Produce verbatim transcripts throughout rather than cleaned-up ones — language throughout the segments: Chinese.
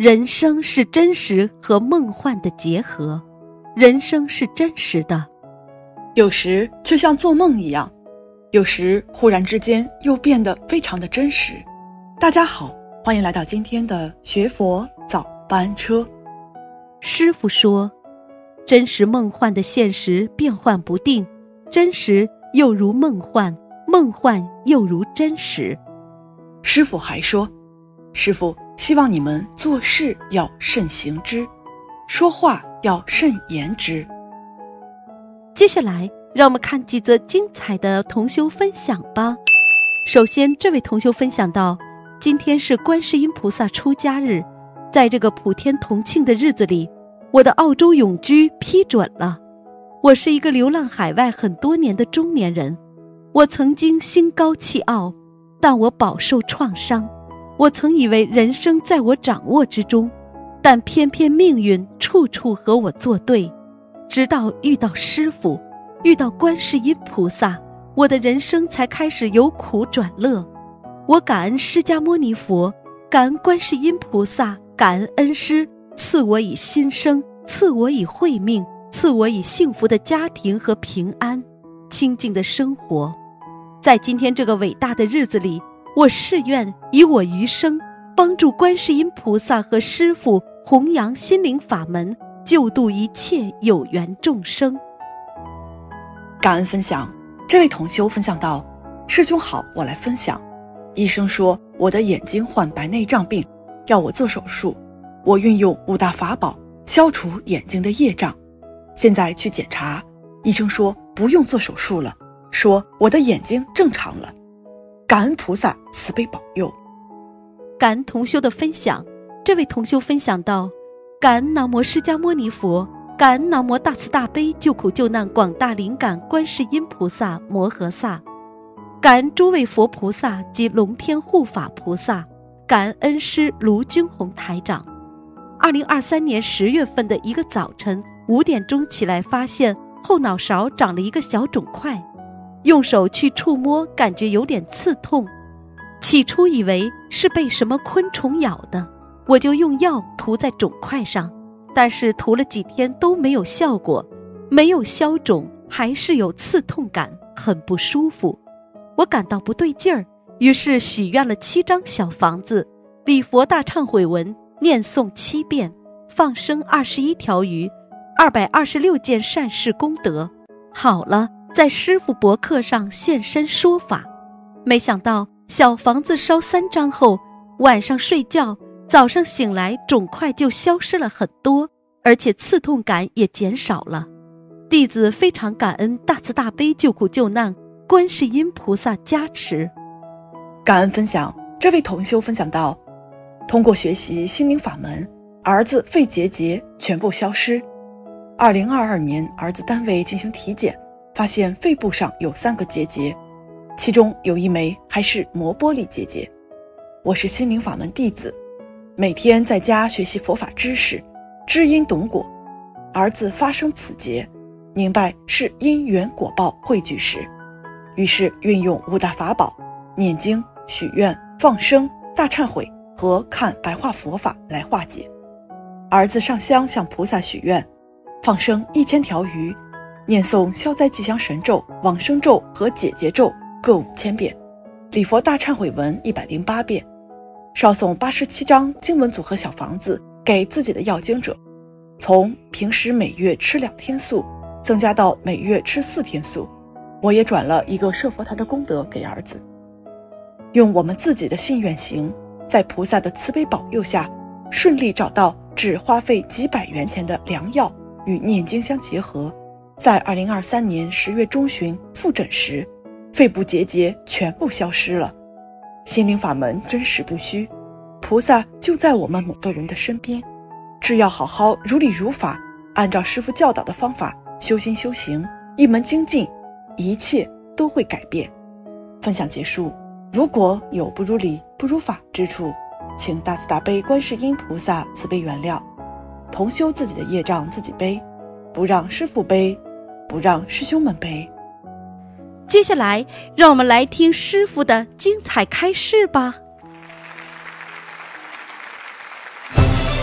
人生是真实和梦幻的结合，人生是真实的， 有时却像做梦一样，有时忽然之间又变得非常的真实。大家好，欢迎来到今天的学佛早班车。 师父说，真实梦幻的现实变幻不定，真实又如梦幻，梦幻又如真实。 师父还说，师父希望你们做事要慎行之，说话要慎言之。 接下来让我们看几则精彩的同修分享吧。首先，这位同修分享到，今天是观世音菩萨出家日，在这个普天同庆的日子里，我的澳洲永居批准了。我是一个流浪海外很多年的中年人，我曾经心高气傲，但我饱受创伤。我曾以为人生在我掌握之中，但偏偏命运处处和我作对。直到遇到师父，遇到观世音菩萨，我的人生才开始由苦转乐。我感恩释迦牟尼佛，感恩观世音菩萨，感恩恩师赐我以新生，赐我以慧命，赐我以幸福的家庭和平安清静的生活。在今天这个伟大的日子里，我誓愿以我余生帮助观世音菩萨和师父弘扬心灵法门，救度一切有缘众生。 感恩分享，这位同修分享到，师兄好，我来分享。医生说我的眼睛患白内障病，要我做手术，我运用五大法宝消除眼睛的业障。现在去检查，医生说不用做手术了，说我的眼睛正常了。感恩菩萨慈悲保佑。 感恩同修的分享，这位同修分享到，感恩南无释迦牟尼佛，感恩南无大慈大悲救苦救难广大灵感观世音菩萨摩诃萨，感恩诸位佛菩萨及龙天护法菩萨，感恩恩师卢军宏台长。二零二三年十月份的一个早晨，五点钟起来，发现后脑勺长了一个小肿块，用手去触摸，感觉有点刺痛。起初以为是被什么昆虫咬的，我就用药涂在肿块上，但是涂了几天都没有效果，没有消肿，还是有刺痛感，很不舒服。我感到不对劲儿，于是许愿了七张小房子，礼佛大忏悔文念诵七遍，放生二十一条鱼，二百二十六件善事功德。好了，在师父博客上现身说法。没想到小房子烧三张后，晚上睡觉，早上醒来肿块就消失了很多，而且刺痛感也减少了。弟子非常感恩大慈大悲救苦救难观世音菩萨加持。 感恩分享，这位同修分享到，通过学习心灵法门，儿子肺结节全部消失。二零二二年儿子单位进行体检，发现肺部上有三个结节，其中有一枚还是膜玻璃结节。我是心灵法门弟子，每天在家学习佛法知识，知因懂果。儿子发生此劫，明白是因缘果报汇聚时，于是运用五大法宝，念经、许愿、放生、大忏悔和看白话佛法来化解。儿子上香向菩萨许愿，放生一千条鱼，念诵消灾吉祥神咒、往生咒和解结咒各五千遍，礼佛大忏悔文一百零八遍，烧送八十七张经文组合小房子给自己的要经者，从平时每月吃两天素增加到每月吃四天素。我也转了一个设佛台的功德给儿子。用我们自己的信愿行，在菩萨的慈悲保佑下，顺利找到只花费几百元钱的良药与念经相结合。在二零二三年十月中旬复诊时，肺部结节全部消失了。心灵法门真实不虚，菩萨就在我们每个人的身边，只要好好如理如法，按照师父教导的方法修心修行，一门精进，一切都会改变。分享结束，如果有不如理不如法之处，请大慈大悲观世音菩萨慈悲原谅。同修自己的业障自己背，不让师父背，不让师兄们背。 接下来让我们来听师父的精彩开示吧。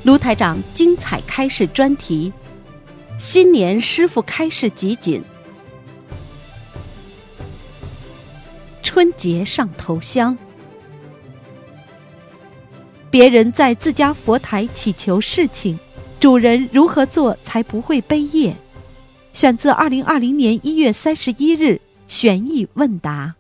卢台长精彩开示专题，新年师傅开示集锦，春节上头香。别人在自家佛台祈求事情，主人如何做才不会背业？选自二零二零年一月三十一日玄义问答。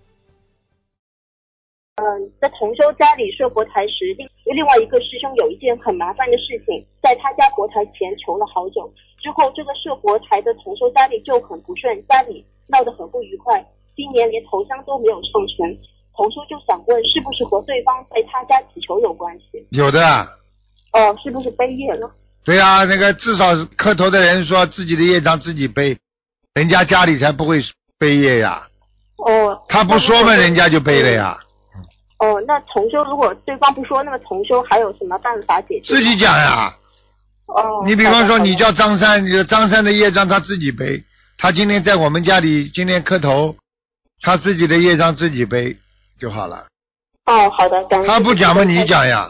嗯，在同修家里设佛台时，另另外一个师兄有一件很麻烦的事情，在他家佛台前求了好久，之后这个设佛台的同修家里就很不顺，家里闹得很不愉快，今年连头香都没有上成。同修就想问，是不是和对方在他家祈求有关系？ 有的。 哦，是不是背业了？ 对啊，那个至少磕头的人说自己的业障自己背，人家家里才不会背业呀。 哦。 他不说嘛，人家就背了呀。 哦，那同修如果对方不说，那么同修还有什么办法解决？ 自己讲呀。 哦。 你比方说，你叫张三，张三的业障他自己背，他今天在我们家里今天磕头，他自己的业障自己背就好了。 哦，好的，感恩。 他不讲嘛，你讲呀。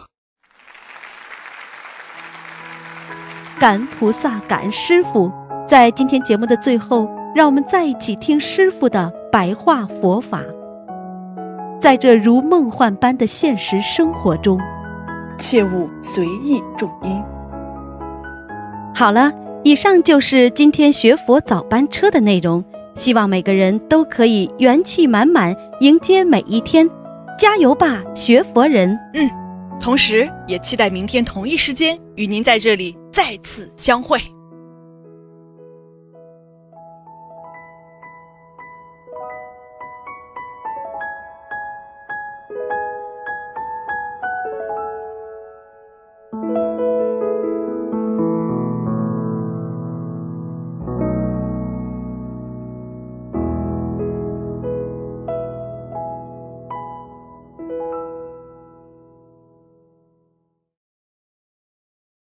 感恩菩萨，感恩师父。在今天节目的最后，让我们再一起听师父的白话佛法。在这如梦幻般的现实生活中， 切勿随意种因。 好了，以上就是今天学佛早班车的内容，希望每个人都可以元气满满迎接每一天，加油吧，学佛人！ 嗯，同时也期待明天同一时间与您在这里再次相会。